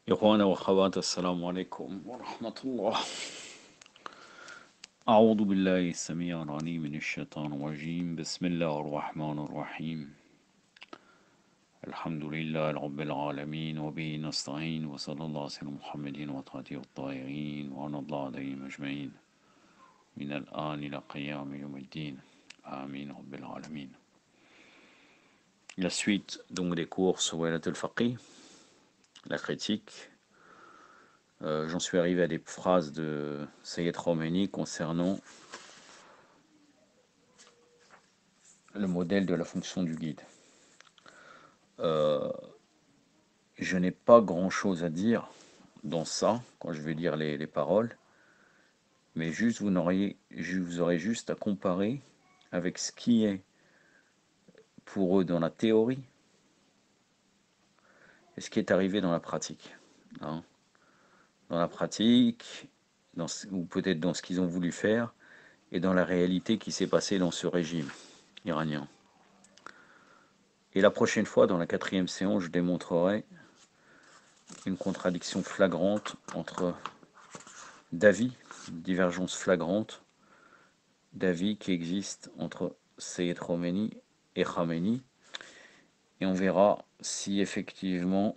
إخوانا وأخوات السلام عليكم ورحمة الله. أعوذ بالله السميع العليم من الشيطان الرجيم. بسم الله الرحمن الرحيم. الحمد لله رب العالمين وبه نستعين وصلى الله على سيدنا محمد وطاعته الطاهرين وعلى الله عليهم أجمعين من الآن إلى قيام يوم الدين آمين رب العالمين. La suite donc des cours sur Walat al-Faqih, la critique. J'en suis arrivé à des phrases de Sayyid Khomeini concernant le modèle de la fonction du guide. Je n'ai pas grand-chose à dire dans ça, quand je vais lire les paroles, mais juste vous aurez juste à comparer avec ce qui est pour eux dans la théorie et ce qui est arrivé dans la pratique. Hein. Dans la pratique, ou peut-être dans ce qu'ils ont voulu faire, et dans la réalité qui s'est passée dans ce régime iranien. Et la prochaine fois, dans la 4e séance, je démontrerai une contradiction flagrante entre d'avis, une divergence flagrante d'avis qui existe entre Sayyid Khomeini et Khamenei, et on verra si effectivement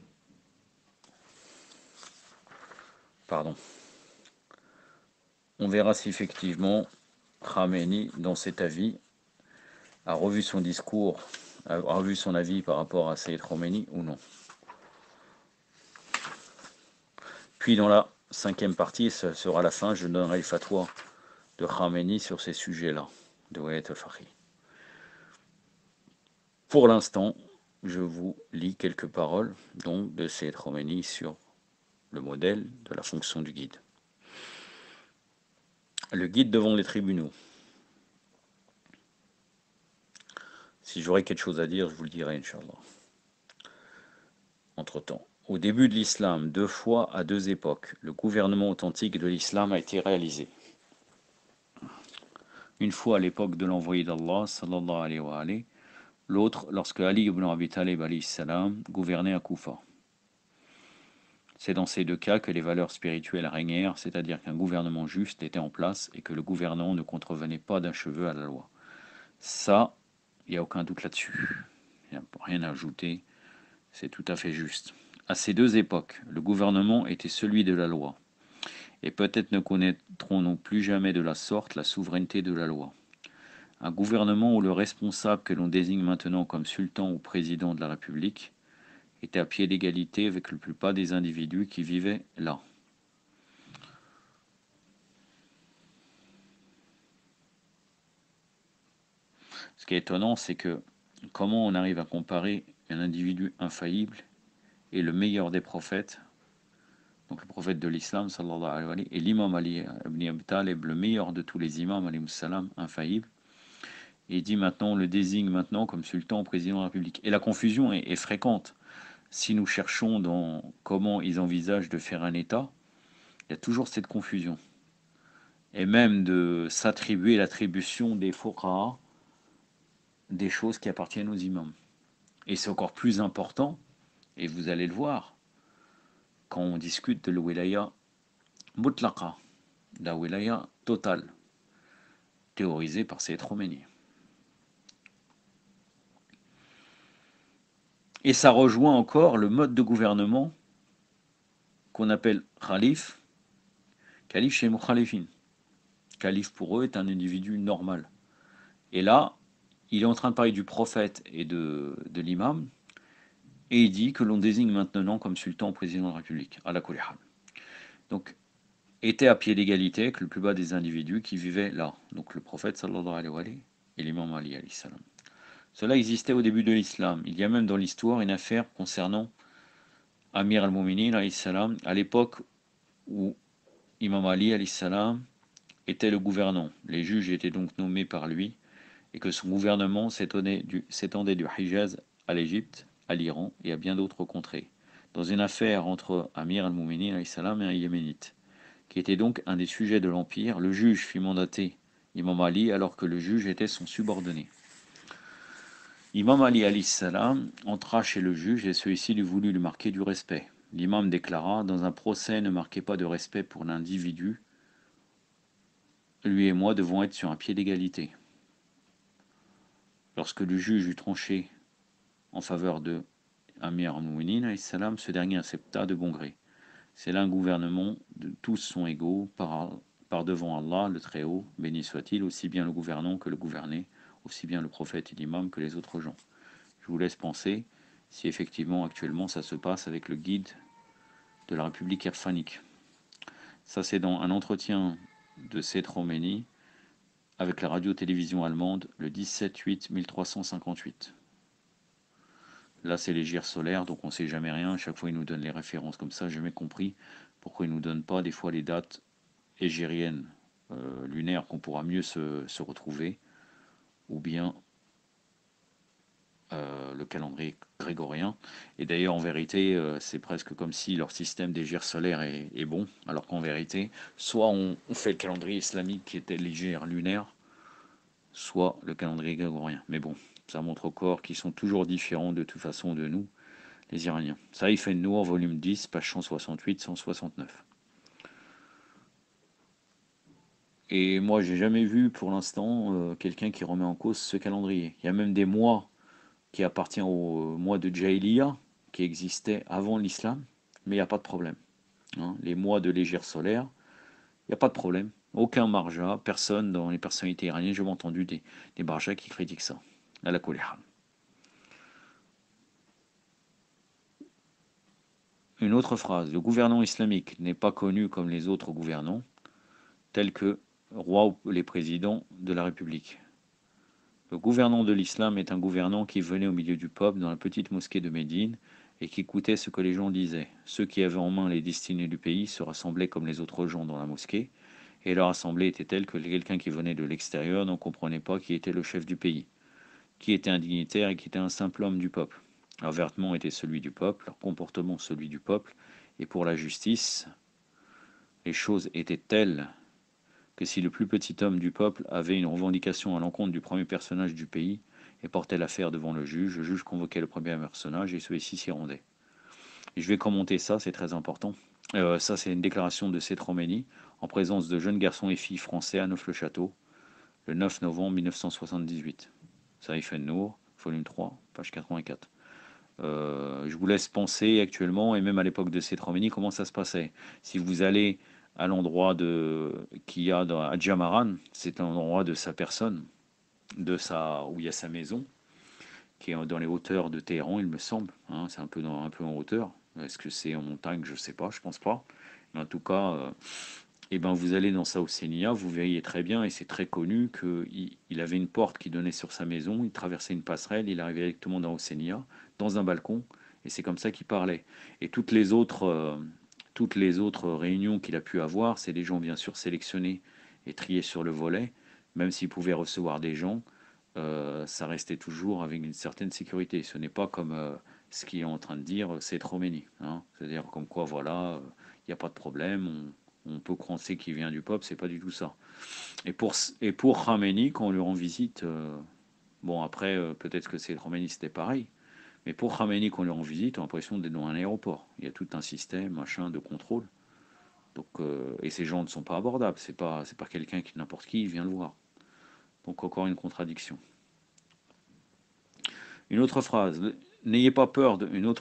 Khamenei, dans cet avis, a revu son discours, a revu son avis par rapport à Sayyid Khomeini ou non. Puis dans la 5e partie, ce sera la fin, je donnerai le fatwa de Khamenei sur ces sujets-là, de Walat al-Faqih. Pour l'instant, je vous lis quelques paroles donc de Sayyid Khomeini sur le modèle de la fonction du guide. Le guide devant les tribunaux. Si j'aurais quelque chose à dire, je vous le dirai, Inch'Allah. Entre-temps, au début de l'islam, 2 fois à 2 époques, le gouvernement authentique de l'islam a été réalisé. Une fois à l'époque de l'envoyé d'Allah, sallallahu alayhi wa alayhi, l'autre lorsque Ali ibn Abi Talib alayhi salam gouvernait à Koufa. C'est dans ces 2 cas que les valeurs spirituelles régnèrent, c'est-à-dire qu'un gouvernement juste était en place et que le gouvernant ne contrevenait pas d'un cheveu à la loi. Ça, il n'y a aucun doute là-dessus. Il n'y a rien à ajouter, c'est tout à fait juste. À ces 2 époques, le gouvernement était celui de la loi. Et peut-être ne connaîtrons-nous plus jamais de la sorte la souveraineté de la loi. Un gouvernement où le responsable que l'on désigne maintenant comme sultan ou président de la République était à pied d'égalité avec la plupart des individus qui vivaient là. Ce qui est étonnant, c'est que comment on arrive à comparer un individu infaillible et le meilleur des prophètes, donc le prophète de l'islam, sallallahu alayhi wa sallam, et l'imam Ali ibn Abi Talib, le meilleur de tous les imams, alayhi salam, infaillible, et il dit maintenant, on le désigne maintenant comme sultan ou président de la République. Et la confusion est fréquente. Si nous cherchons dans comment ils envisagent de faire un État, il y a toujours cette confusion. Et même de s'attribuer l'attribution des fuqaha, des choses qui appartiennent aux imams. Et c'est encore plus important, et vous allez le voir, quand on discute de la wilaya mutlaqa, la wilaya totale, théorisée par Sayyid Khomeini. Et ça rejoint encore le mode de gouvernement qu'on appelle khalif, calife chez Mukhalifin. Calife pour eux est un individu normal. Et là, il est en train de parler du prophète et de l'imam, et il dit que l'on désigne maintenant comme sultan ou président de la République, à la Kulihal. Donc, était à pied d'égalité avec le plus bas des individus qui vivaient là, donc le prophète sallallahu alayhi wa sallam et l'imam Ali alayhi salam. Cela existait au début de l'islam. Il y a même dans l'histoire une affaire concernant Amir al-Mu'minin alayhi salam, à l'époque où Imam Ali alayhi salam était le gouvernant. Les juges étaient donc nommés par lui et que son gouvernement s'étendait du Hijaz à l'Égypte, à l'Iran et à bien d'autres contrées, dans une affaire entre Amir al-Mu'minin alayhi salam et un Yéménite, qui était donc un des sujets de l'Empire. Le juge fit mandater Imam Ali alors que le juge était son subordonné. Imam Ali alayhi salam entra chez le juge et celui-ci lui voulut lui marquer du respect. L'imam déclara: dans un procès, ne marquez pas de respect pour l'individu. Lui et moi devons être sur un pied d'égalité. Lorsque le juge eut tranché en faveur de Amir al-Mouminin, ce dernier accepta de bon gré. C'est là un gouvernement de tous sont égaux par devant Allah, le Très-Haut, béni soit-il, aussi bien le gouvernant que le gouverné, aussi bien le prophète et l'imam que les autres gens. Je vous laisse penser si effectivement actuellement ça se passe avec le guide de la République irfanique. Ça c'est dans un entretien de Said Khomeini avec la radio-télévision allemande le 17-8-1358. Là c'est les gyres solaires, donc on ne sait jamais rien, à chaque fois ils nous donnent les références comme ça, j'ai jamais compris pourquoi ils nous donnent pas des fois les dates égériennes, lunaires, qu'on pourra mieux se retrouver, ou bien le calendrier grégorien. Et d'ailleurs, en vérité, c'est presque comme si leur système des gyres solaires est bon, alors qu'en vérité, soit on fait le calendrier islamique qui était les gyres lunaires, soit le calendrier grégorien. Mais bon, ça montre au corps qu'ils sont toujours différents de toute façon de nous, les Iraniens. Ça, il fait Nour, volume 10, page 168-169. Et moi, j'ai jamais vu pour l'instant quelqu'un qui remet en cause ce calendrier. Il y a même des mois qui appartient au mois de Jahiliya, qui existait avant l'islam, mais il n'y a pas de problème. Hein. Les mois de l'égir solaire, il n'y a pas de problème. Aucun marja, personne dans les personnalités iraniennes, j'ai entendu des marjas qui critiquent ça. À la colère. Une autre phrase, le gouvernant islamique n'est pas connu comme les autres gouvernants, tels que roi ou les présidents de la République. Le gouvernant de l'islam est un gouvernant qui venait au milieu du peuple dans la petite mosquée de Médine et qui écoutait ce que les gens disaient. Ceux qui avaient en main les destinées du pays se rassemblaient comme les autres gens dans la mosquée, et leur assemblée était telle que quelqu'un qui venait de l'extérieur n'en comprenait pas qui était le chef du pays, qui était un dignitaire et qui était un simple homme du peuple. Leur vêtement était celui du peuple, leur comportement celui du peuple, et pour la justice, les choses étaient telles que si le plus petit homme du peuple avait une revendication à l'encontre du premier personnage du pays et portait l'affaire devant le juge convoquait le premier personnage et celui-ci s'y rendait. Et je vais commenter ça, c'est très important. Ça, c'est une déclaration de Seth Khomeini en présence de jeunes garçons et filles français à Neuf-le-Château, le 9 novembre 1978. Saïf Nour, volume 3, page 84. Je vous laisse penser actuellement, et même à l'époque de Seth Khomeini, comment ça se passait. Si vous allez à l'endroit qu'il y a à Djamaran, c'est un endroit de sa personne, où il y a sa maison, qui est dans les hauteurs de Téhéran, il me semble. Hein, c'est un peu en hauteur. Est-ce que c'est en montagne? Je sais pas, je pense pas. Mais en tout cas, eh ben vous allez dans sa Oussenia, vous verriez très bien, et c'est très connu qu'il avait une porte qui donnait sur sa maison, il traversait une passerelle, il arrivait directement dans Oussenia, dans un balcon, et c'est comme ça qu'il parlait. Et toutes les autres réunions qu'il a pu avoir, c'est des gens bien sûr sélectionnés et triés sur le volet, même s'il pouvait recevoir des gens, ça restait toujours avec une certaine sécurité. Ce n'est pas comme ce qu'il est en train de dire, c'est Khomeini. Hein. C'est-à-dire comme quoi, voilà, il n'y a pas de problème, on peut penser qu'il vient du peuple, c'est pas du tout ça. Et pour Khamenei, quand on lui rend visite, bon après, peut-être que c'est Khomeini, c'était pareil, mais pour Khamenei, quand on lui rend visite, on a l'impression d'être dans un aéroport. Il y a tout un système, machin, de contrôle. Donc, et ces gens ne sont pas abordables, c'est pas quelqu'un qui n'importe qui vient le voir. Donc encore une contradiction. Une autre phrase. N'ayez pas peur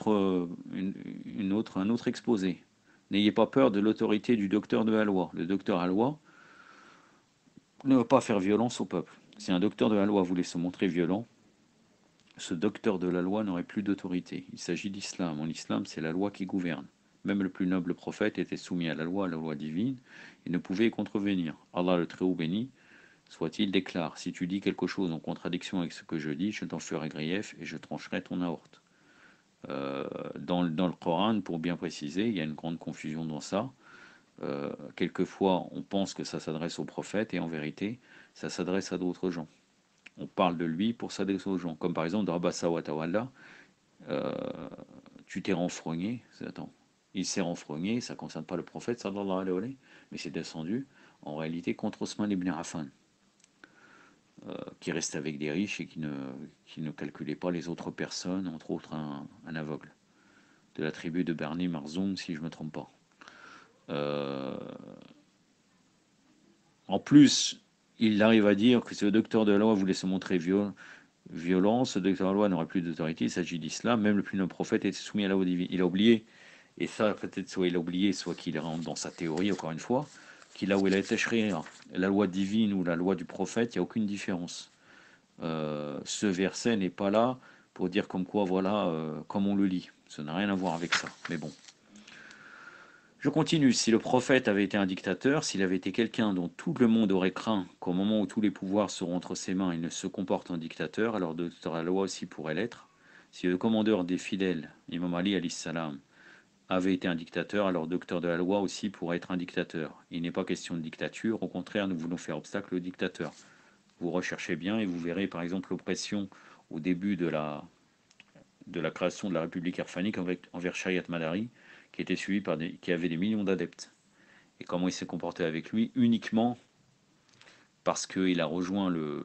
un autre exposé. N'ayez pas peur de l'autorité du docteur de la loi. Le docteur à la loi ne va pas faire violence au peuple. Si un docteur de la loi voulait se montrer violent, ce docteur de la loi n'aurait plus d'autorité. Il s'agit d'islam. En islam, c'est la loi qui gouverne. Même le plus noble prophète était soumis à la loi divine, et ne pouvait y contrevenir. Allah le Très-Haut béni soit-il déclare: si tu dis quelque chose en contradiction avec ce que je dis, je t'en ferai grief et je trancherai ton aorte. Dans le Coran, pour bien préciser, il y a une grande confusion dans ça. Quelquefois, on pense que ça s'adresse au prophète et en vérité, ça s'adresse à d'autres gens. On parle de lui pour s'adresser aux gens. Comme par exemple, dans Abasa wa Tawalla, tu t'es renfrogné. Attends, il s'est renfrogné, ça ne concerne pas le prophète, sallallahu alayhi wa sallam, mais c'est descendu en réalité contre Osman ibn Affan, qui restait avec des riches et qui ne calculait pas les autres personnes, entre autres un aveugle. de la tribu de Berni Marzoum, si je ne me trompe pas. En plus, il arrive à dire que si le docteur de la loi voulait se montrer violent, ce docteur de la loi n'aurait plus d'autorité, il s'agit d'islam, même le plus noble prophète était soumis à la loi divine. Il a oublié, et ça peut-être soit il a oublié, soit qu'il rentre dans sa théorie, encore une fois, qu'il a où il a été la loi divine ou la loi du prophète, il n'y a aucune différence. Ce verset n'est pas là pour dire comme quoi, voilà, comme on le lit. Ça n'a rien à voir avec ça, mais bon. Je continue. Si le prophète avait été un dictateur, s'il avait été quelqu'un dont tout le monde aurait craint qu'au moment où tous les pouvoirs seront entre ses mains, il ne se comporte en dictateur, alors docteur la loi aussi pourrait l'être. Si le commandeur des fidèles, Imam Ali alayhi salam, avait été un dictateur, alors docteur de la loi aussi pourrait être un dictateur. Il n'est pas question de dictature, au contraire, nous voulons faire obstacle au dictateur. Vous recherchez bien et vous verrez par exemple l'oppression au début de la création de la République irfanique envers Shariat Madari, qui était suivi par qui avait des millions d'adeptes. Et comment il s'est comporté avec lui uniquement parce qu'il a rejoint le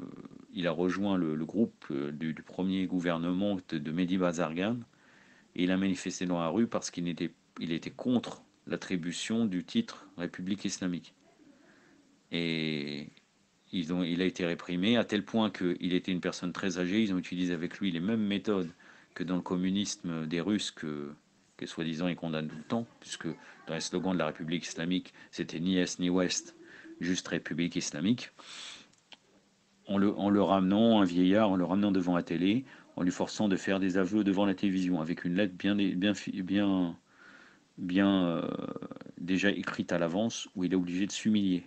groupe du premier gouvernement de Mehdi Bazargan, et il a manifesté dans la rue parce qu'il était contre l'attribution du titre République islamique. Et il a été réprimé à tel point qu'il était une personne très âgée. Ils ont utilisé avec lui les mêmes méthodes que dans le communisme des Russes que soi-disant ils condamnent tout le temps, puisque dans les slogans de la République islamique, c'était ni Est ni Ouest, juste République islamique. En le ramenant, un vieillard, en le ramenant devant la télé, en lui forçant de faire des aveux devant la télévision, avec une lettre bien déjà écrite à l'avance, où il est obligé de s'humilier.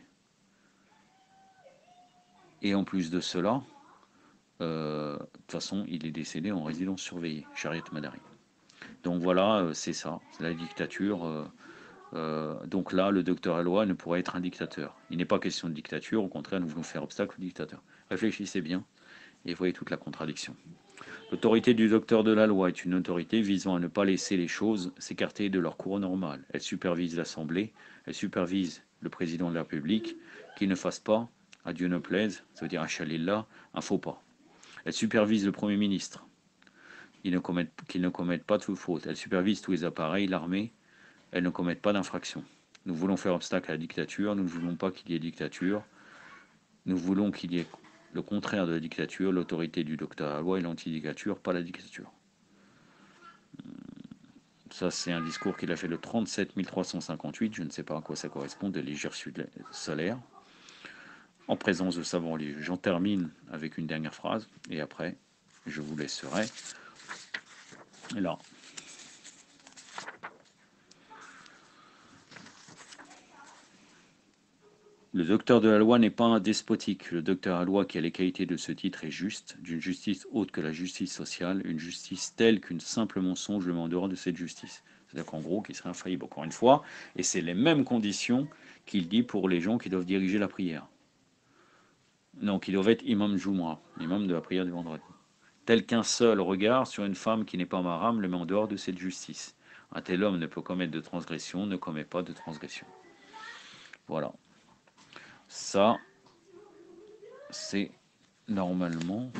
Et en plus de cela, de toute façon, il est décédé en résidence surveillée, Shariat Madari. Donc voilà, c'est ça, c'est la dictature. Donc là, le docteur Alois ne pourrait être un dictateur. Il n'est pas question de dictature, au contraire, nous voulons faire obstacle au dictateur. Réfléchissez bien et voyez toute la contradiction. L'autorité du docteur de la loi est une autorité visant à ne pas laisser les choses s'écarter de leur cours normal. Elle supervise l'Assemblée, elle supervise le président de la République, qu'il ne fasse pas, à Dieu ne plaise, ça veut dire Achalillah, un faux pas. Elle supervise le Premier ministre, qu'il ne commette pas de faute. Elle supervise tous les appareils, l'armée, elle ne commette pas d'infraction. Nous voulons faire obstacle à la dictature, nous ne voulons pas qu'il y ait dictature, nous voulons qu'il y ait le contraire de la dictature, l'autorité du docteur à la loi et l'antidictature, pas la dictature. Ça, c'est un discours qu'il a fait le 37 358, je ne sais pas à quoi ça correspond, de l'Égir solaire, en présence de savants religieux. J'en termine avec une dernière phrase, et après, je vous laisserai. Et là, le docteur de la loi n'est pas un despotique. Le docteur à la loi qui a les qualités de ce titre est juste, d'une justice haute que la justice sociale, une justice telle qu'une simple mensonge le met en dehors de cette justice. C'est-à-dire qu'en gros, qu'il serait infaillible, encore une fois, et c'est les mêmes conditions qu'il dit pour les gens qui doivent diriger la prière. Non, qui doivent être imam Jumra, imam de la prière du vendredi. Tel qu'un seul regard sur une femme qui n'est pas maram le met en dehors de cette justice. Un tel homme ne peut commettre de transgression, ne commet pas de transgression. Voilà. Ça, c'est normalement,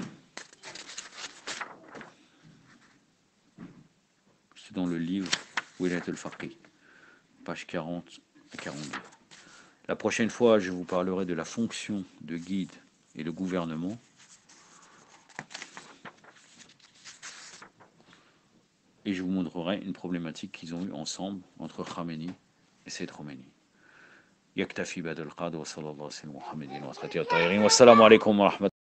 c'est dans le livre Wilayat al-Faqih, page 40 à 42. La prochaine fois, je vous parlerai de la fonction de guide et de gouvernement. Et je vous montrerai une problématique qu'ils ont eue ensemble entre Khamenei et Sayyid Khomeini. يكتفي بهذا القدر وصلى الله وسلم على محمد وصحبه الطاهرين والسلام عليكم ورحمة الله.